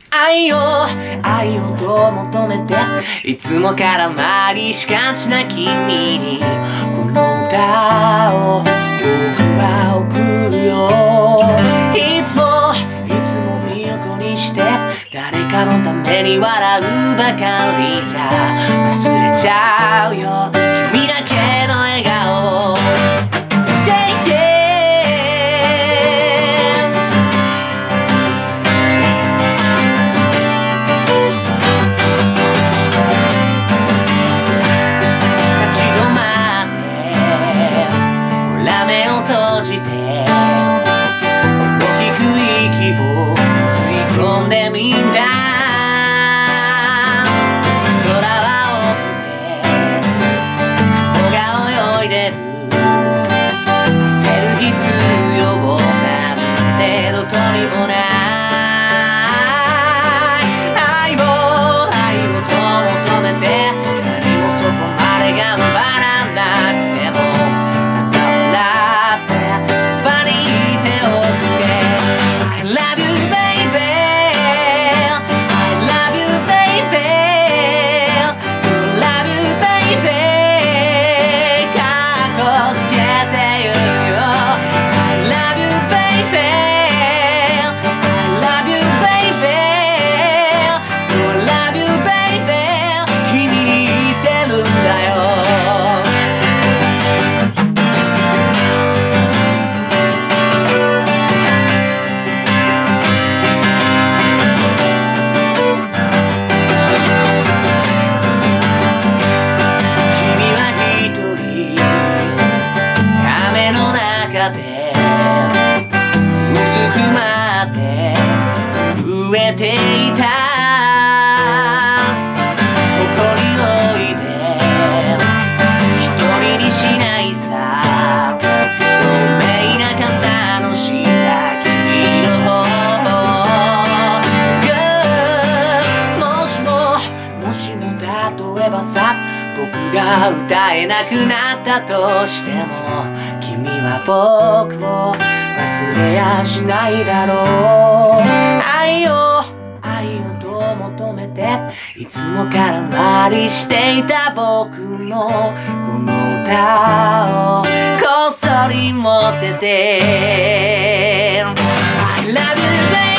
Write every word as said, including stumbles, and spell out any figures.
愛を愛をと求めていつも空回りしがちな君にこの歌を僕は送るよ。いつもいつも身を粉にして誰かのために笑うばかりじゃ忘れちゃうよ君だけの笑顔。閉じて大きく息を吸い込んでみんだ。空は青くて雲が泳いでる。焦る必要なんてどこにもない。愛を愛をと求めて何もそこまで頑張らなくてもうずくまって震えていた。ここにおいで一人にしないさ。透明な傘の下君の方もしももしも例えばさ僕が歌えなくなったとしても君は僕を忘れやしないだろう。愛を愛をと求めていつも空回りしていた僕のこの歌をこっそり持ってて I love you baby